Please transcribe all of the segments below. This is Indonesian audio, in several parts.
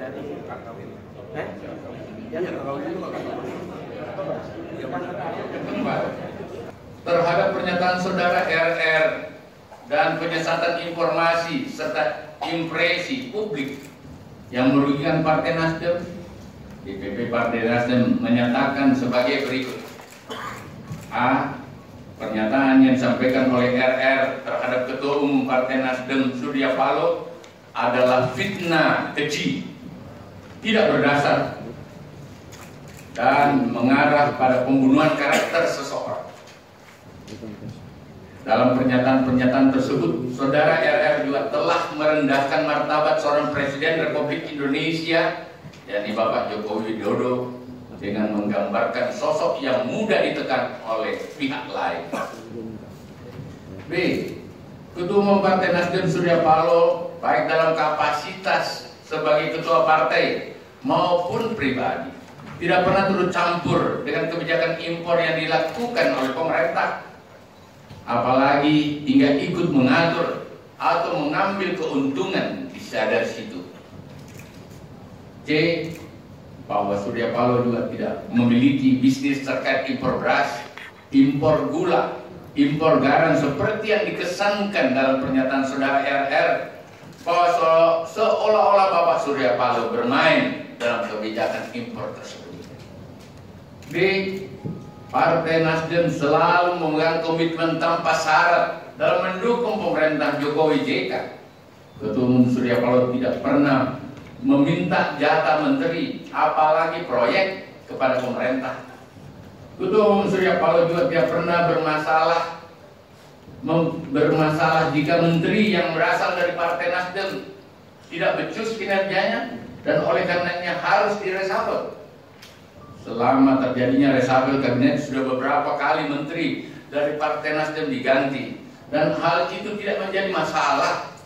dari terhadap pernyataan saudara RR dan penyesatan informasi serta impresi publik yang merugikan Partai Nasdem, DPP Partai Nasdem menyatakan sebagai berikut. A. Pernyataan yang disampaikan oleh RR terhadap Ketua Umum Partai Nasdem Surya Paloh adalah fitnah keji, tidak berdasar, dan mengarah pada pembunuhan karakter seseorang. Dalam pernyataan-pernyataan tersebut, saudara RR juga telah merendahkan martabat seorang Presiden Republik Indonesia, yakni Bapak Joko Widodo, dengan menggambarkan sosok yang mudah ditekan oleh pihak lain. B. Ketua Umum Partai Nasdem Surya Paloh, baik dalam kapasitas sebagai ketua partai maupun pribadi, tidak pernah turut campur dengan kebijakan impor yang dilakukan oleh pemerintah, apalagi hingga ikut mengatur atau mengambil keuntungan di dari situ. C. Bahwa Surya Paloh juga tidak memiliki bisnis terkait impor beras, impor gula, impor garam seperti yang dikesankan dalam pernyataan saudara RR, bahwa seolah-olah Bapak Surya Paloh bermain dalam kebijakan impor tersebut. D. Partai Nasdem selalu memegang komitmen tanpa syarat dalam mendukung pemerintah Jokowi JK. Ketua Umum Surya Paloh tidak pernah meminta jatah menteri, apalagi proyek, kepada pemerintah. Ketua Umum Surya Paloh juga tidak pernah bermasalah jika menteri yang berasal dari Partai Nasdem tidak becus kinerjanya dan oleh karenanya harus direshuffle. Selama terjadinya reshuffle kabinet, sudah beberapa kali menteri dari Partai Nasdem diganti dan hal itu tidak menjadi masalah.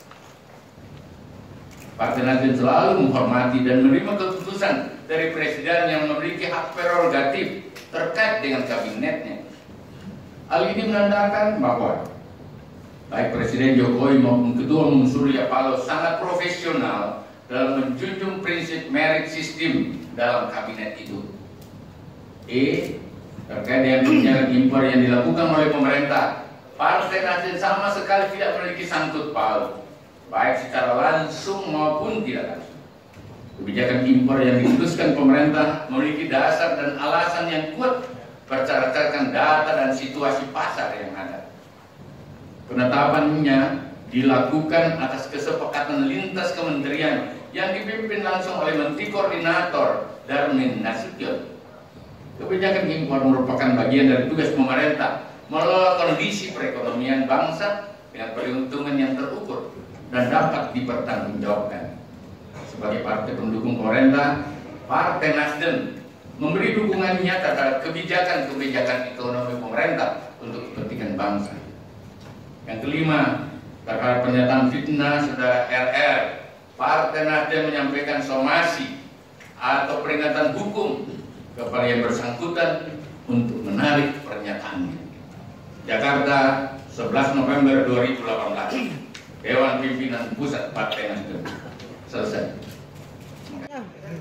Partai Nasdem selalu menghormati dan menerima keputusan dari Presiden yang memiliki hak prerogatif terkait dengan kabinetnya. Hal ini menandakan bahwa baik Presiden Jokowi maupun Ketua Umum Surya Paloh sangat profesional dalam menjunjung prinsip merit system dalam kabinet itu. E. Terkait dengan kebijakan impor yang dilakukan oleh pemerintah, Partai Nasdem sama sekali tidak memiliki sangkut paut, baik secara langsung maupun tidak langsung. Kebijakan impor yang diputuskan pemerintah memiliki dasar dan alasan yang kuat berdasarkan data dan situasi pasar yang ada. Penetapannya dilakukan atas kesepakatan lintas kementerian yang dipimpin langsung oleh Menteri Koordinator Darmin Nasution. Kebijakan impor merupakan bagian dari tugas pemerintah mengelola kondisi perekonomian bangsa dengan peruntungan yang terukur dan dapat dipertanggungjawabkan. Sebagai partai pendukung pemerintah, Partai Nasdem memberi dukungan nyata terhadap kebijakan-kebijakan ekonomi pemerintah untuk kepentingan bangsa. Yang kelima, terhadap pernyataan fitnah saudara RR, Partai Nasdem menyampaikan somasi atau peringatan hukum kepada yang bersangkutan untuk menarik pernyataannya. Jakarta, 11 November 2018. Dewan Pimpinan Pusat Partai Nasdem. Selesai.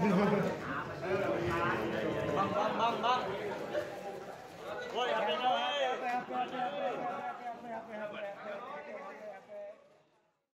Bang. Woi,